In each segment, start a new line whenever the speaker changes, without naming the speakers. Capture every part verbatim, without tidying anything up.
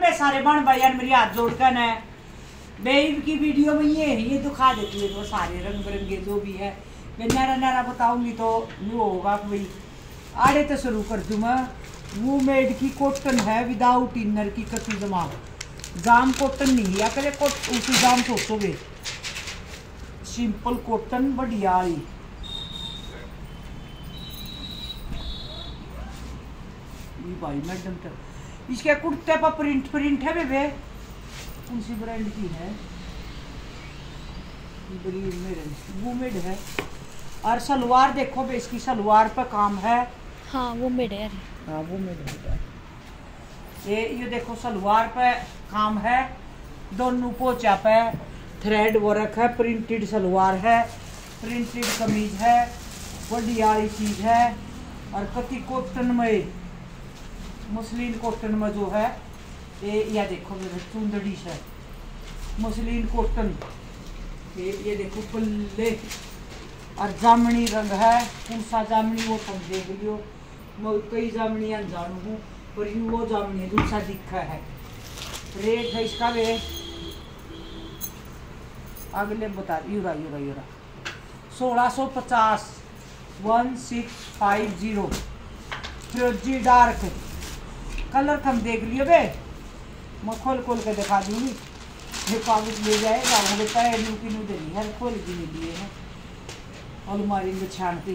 बे सारे बन भाई यार मेरी हाथ जोड़ कर है बेब की वीडियो में ये है, ये दिखा देती है तो सारे रंग बिरंगे जो भी है मैं नारा नारा बताऊंगी तो वो होगा कि भाई आड़े तो शुरू कर दूँ मैं। वो मेड की कॉटन है विदाउट इनर की कति जमा जाम कॉटन नहीं या करे कोट उसी जाम सोचो बे सिंपल कॉटन बढ़िया आई भाई मैडम तो इसके कुर्ते पर प्रिंट प्रिंट है बेबे कौन सी ब्रांड की है वो मेड है और सलवार देखो बे इसकी सलवार पर काम है।
हाँ वो मेड है।
हाँ वो मेड है ये ये देखो सलवार पे काम है दोनों पोचा पे थ्रेड वर्क है प्रिंटेड सलवार है प्रिंटेड कमीज है बढ़िया चीज है और कति कॉटन में मसलिन कॉटन में जो है ये या देखो चुंदड़ी है मसलिन कॉटन ये ये देखो पल्ले और जामनी रंग है कौन सा जामनी वो तुम देख लियो मैं कई जामनी अनजान हूँ पर यू वो जामनी दूसरा दिखा है। रेट है इसका वे अगले बता यूरा यूरा यूरा सोलह सौ पचास वन सिक्स फाइव जीरो फिरोजी डार्क कलर हम देख लियो बे मैं खोल खोल के दिखा दूंगी ये कागज ले जाएगा वो बेटा नू की नू देनी है खोल भी नहीं लिए है अलमारी में छानती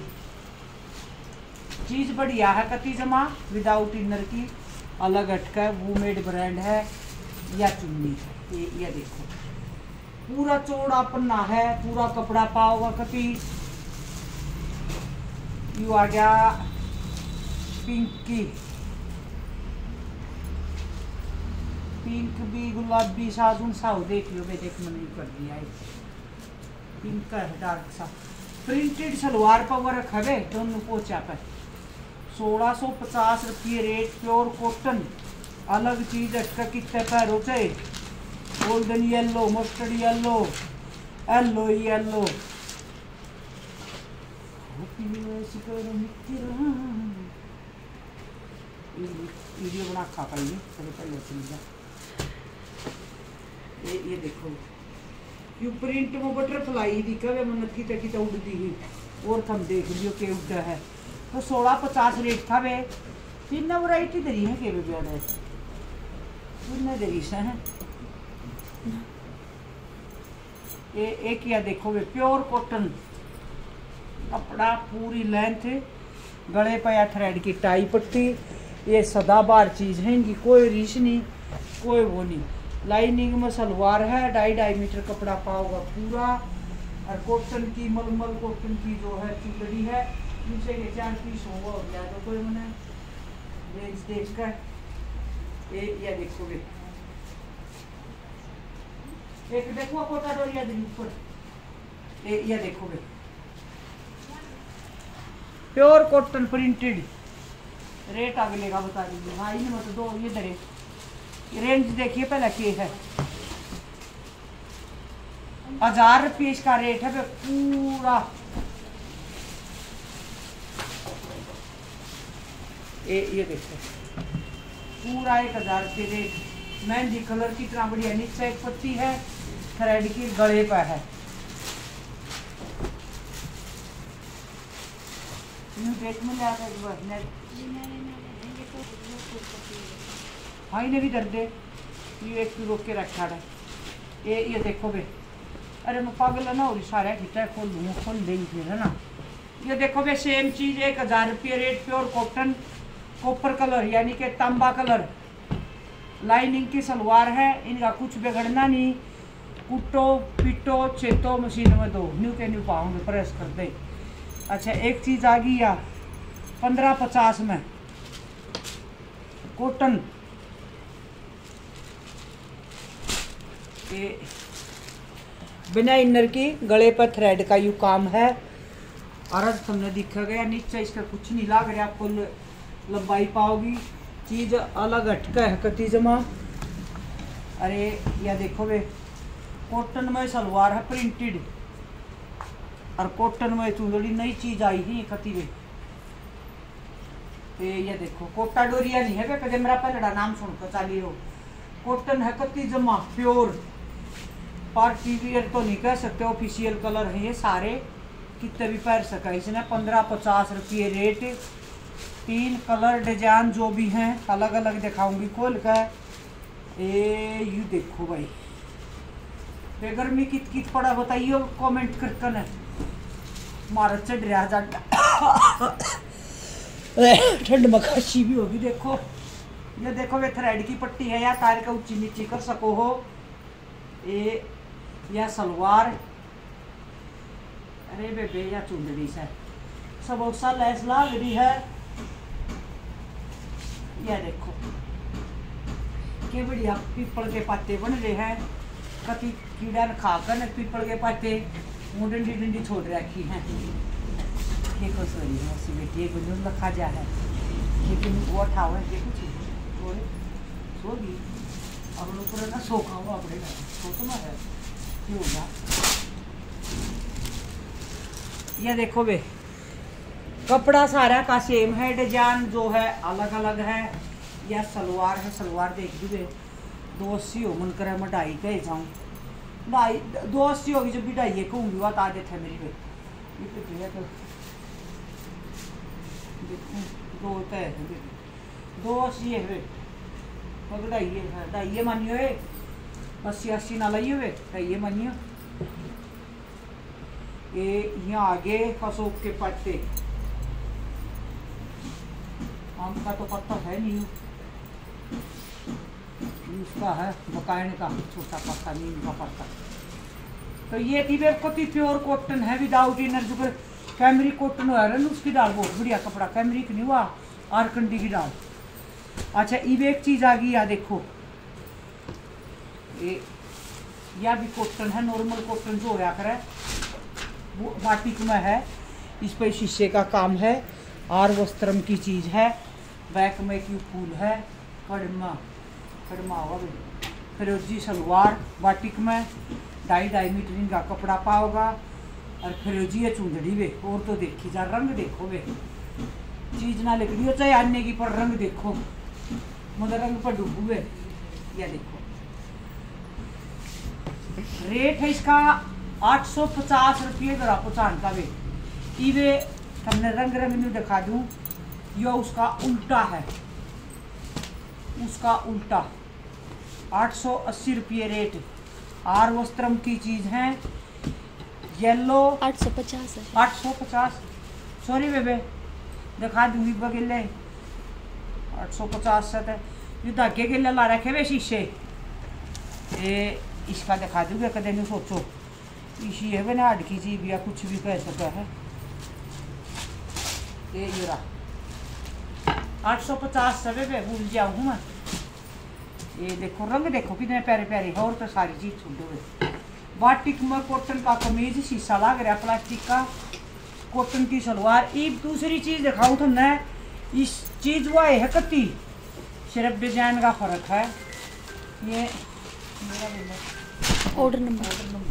चीज़ बढ़िया है कति जमा विदाउट इनर की अलग हटका वो मेड ब्रांड है या चुन्नी है ये ये देखो पूरा चौड़ा पन्ना है पूरा कपड़ा पाओगा कति यू आ गया पिंक की पिंक भी गुलाबी साजुन सा हो देख लो बे देख मैंने कर दिया है पिंक का है डार्क सा प्रिंटेड सलवार पर वर्क है दोनों पोचा पर सोलह सौ पचास रुपये रेट प्योर कॉटन अलग चीज अटका कितने पैरों से golden yellow mustard yellow yellow yellow video बना खा पाएंगे चलो पहले चल ये ये देखो यू प्रिंट में बटरफ्लाई दिखा वे मन की तकी तो उड़ती ही और थम देख लियो के उड़ा है तो सोलह पचास रेट था वे तीन वैरायटी दरी है के बेबी ऑर्डर तीन दरी से है ये एक या देखो वे प्योर कॉटन कपड़ा पूरी लेंथ गले पे या थ्रेड की टाई पट्टी ये सदाबहार चीज़ है इनकी कोई रीस नहीं कोई वो नहीं लाइनिंग में सलवार है ढाई ढाई मीटर कपड़ा पाओगा पूरा और कॉटन की मलमल कॉटन की जो है चुंदड़ी है नीचे के चार पीस होगा और क्या तो कोई मैंने रेंज देख कर ये या देखोगे एक देखो कोटा डोरिया दिन ऊपर ये या देखोगे प्योर कॉटन प्रिंटेड रेट अगले का बता दीजिए हाँ इन मतलब दो ये दरे रेंज देखिए पहले के है हजार रुपये इसका रेट है पूरा ये ये देखो पूरा एक हजार रुपये रेट मेहंदी कलर की इतना बढ़िया नीचे एक पत्ती है थ्रेड की गले पर है डेट में हाँ इन्हें भी दर्द है ये एक रोक के रखा है ये ये देखो बे अरे मैं पागल है ना और सारा खींचा खोल दूँ खोल देंगे फिर है ना ये देखो बे सेम चीज़ एक हज़ार रुपये rate pure cotton copper colour यानी कि तांबा कलर लाइनिंग की सलवार है इनका कुछ बिगड़ना नहीं कुटो पिटो चेतो मशीन में दो न्यू के न्यू पाओगे प्रेस कर दे। अच्छा एक चीज़ आ गई या पंद्रह पचास में कॉटन ये बिना इनर की गले पर थ्रेड का यू काम है और तुमने दिखा गया नीचे इसका कुछ नहीं लग रहा आपको लंबाई पाओगी चीज़ अलग हटका है कति जमा। अरे या देखो वे कॉटन में सलवार है प्रिंटेड और कॉटन में चुंदड़ी नई चीज़ आई ही कति वे ये ये देखो कोटा डोरिया नहीं है वे कदे मेरा पहला नाम सुनकर चाली हो कॉटन है कत्ती जमा प्योर, पार्टी वियर तो नहीं कह सकते, ऑफिशियल कलर है ये सारे, कितने भी पहन सका इसने। पंद्रह पचास रुपये रेट, तीन कलर डिजाइन जो भी हैं अलग अलग दिखाऊंगी खोल कर। ए यू देखो भाई, बेगर्मी कित कित पड़ा बताइए कमेंट कर कर। मारा चढ़ रहा जाटा ठंड में खांसी भी होगी। देखो ये देखो वे थ्रेड की पट्टी है या तार का ऊंची नीची कर सको हो। ये या सलवार, अरे बेबे या चुंदड़ी से सब सा लैस लाग रही है। यह देखो के बढ़िया पीपल के पत्ते बन रहे हैं, कति कीड़ा न खाकर न पीपल के पत्ते मुँह डंडी डंडी छोड़ रखी हैं। ये खुश हो रही है ऐसी बेटी, एक गुंजन रखा जा है लेकिन वो उठाओ है ये कुछ थोड़े सोगी अब लोग पूरा ना सो खाओ अपने सो तो ना है क्यों होगा। ये देखो बे कपड़ा सारा का सेम है, डिजाइन जो है अलग अलग है। यह सलवार है, सलवार देख दी बे दो अस्सी हो मन करे मैं ढाई कह जाऊँ, ढाई दो अस्सी होगी जब भी ढाई कहूँगी बात आ जाते मेरी बे। ये तो भैया तो देखो दो तय है दो अस्सी है वे तो ढाई है ढाई मानियो है, अस्सी अस्सी ना लाइए वे ढाई मानियो। ये यहाँ आगे अशोक के पत्ते, आम का तो पत्ता है नहीं, उसका है मकान का छोटा पत्ता नीम का पत्ता। तो ये थी बेबकती प्योर कॉटन है विदाउट इनर, जो कैमरी कॉटन हो रहा है उसकी डाल बहुत बढ़िया कपड़ा, कैमरिक नहीं हुआ आरकंडी की डाल। अच्छा ये एक चीज आ गई या देखो ये या भी कॉटन है, नॉर्मल कॉटन जो होया करे वो बाटिक में है, इस पर शीशे का काम है और वस्त्रम की चीज़ है। बैक में क्यों फूल है, कड़मा कड़मा होगा फिरोजी सलवार बाटिक में, ढाई ढाई मीटर इनका कपड़ा पाओगा और फिरोजी है चुंदड़ी वे। और तो देखी जा रंग देखो वे, चीज ना लिख रही हो चाहे आने की पर रंग देखो मगर रंग पर डूबू वे। या देखो रेट है इसका आठ सौ पचास रुपये जरा पचान का वे। इवे हमने रंग रंग नहीं दिखा दूं, यह उसका उल्टा है, उसका उल्टा आठ सौ अस्सी रुपये रेट। आर वस्त्रम की चीज है, येलो
आठ सौ पचास है,
आठ सौ पचास सॉरी बेबे दिखा दूंगी बगेले आठ सौ पचास से ये धागे के ला रखे वे शीशे। ये इसका दिखा दूंगे कदे नहीं सोचो इसी है ना हट की चीज या कुछ भी कह सकता है। ये ये रहा आठ सौ पचास से पे भूल जाऊँ मैं। ये देखो रंग देखो कितने प्यारे प्यारे है और तो सारी चीज छोड़ो हुए। बाटिक में कॉटन का कमीज शीशा लग रहा प्लास्टिक का, कॉटन की सलवार। एक दूसरी चीज दिखाऊँ तो मैं इस चीज वो है कत्ती सिर्फ डिजाइन का फर्क है। ये मेरा
ऑर्डर नंबर
ऑर्डर नंबर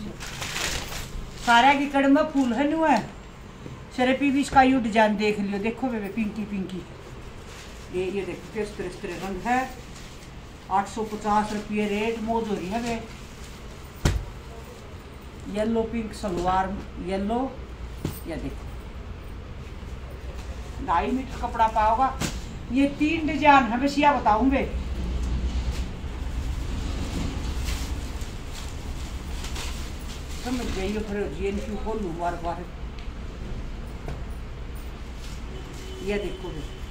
सारा की कड़ में फूल है नु है सिर्फ भी इसका यू डिजाइन देख लियो। देखो बेबे पिंकी पिंकी ये ये देखो किस तरह इस तरह रंग है। आठ सौ पचास रुपये रेट मौज हो रही है वे। येलो पिंक सलवार येलो, या देखो ढाई मीटर कपड़ा पाओगा। ये तीन डिजाइन है बस या बताऊंगे। समझ गई फिर जीएन क्यों खोलूं बार बार। ये देखो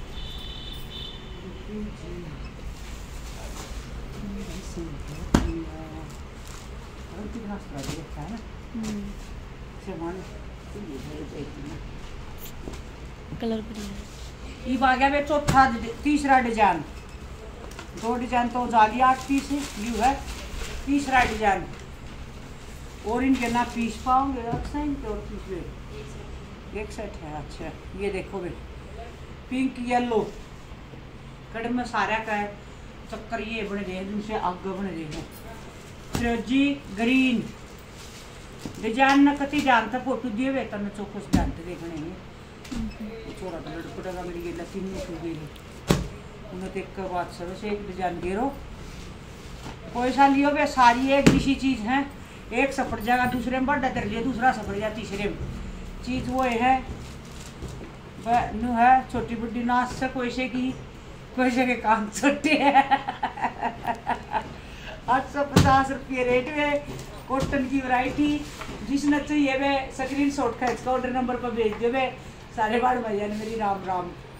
कलर बढ़िया।
ये आ गया वे चौथा तीसरा डिजाइन। दो डिजाइन तो जाली आठ पीस यू है, तीसरा डिजाइन और इनके ना पीस पाओगे और पीस एक सेट है। अच्छा ये देखो बे पिंक येलो कड़ में सारा का है चक्कर ये बने रहे जिनसे आग बने रहे हैं। फिरोजी ग्रीन डिजाइन न कति जानता फोटो दिए हुए तब चौकस जानते देखने में छोड़ा तो लड़कोटा का मेरी गेला तीन में गई उन्हें देख कर बात सर से एक डिजाइन गेरो कोई सा लियो वे सारी एक जैसी चीज है। एक सपट जाएगा दूसरे में बढ़ा कर लिया, दूसरा सपट जाए तीसरे में। चीज वो है नु है छोटी बुड्ढी नाच से कोई से की कोई से के काम छोटे है। आठ सौ पचास रुपये रेट में कॉटन की वैरायटी। जिसने चाहिए वे स्क्रीन शॉट खींच कर ऑर्डर नंबर पर भेज दे वे। सारे बार भैया ने मेरी राम राम।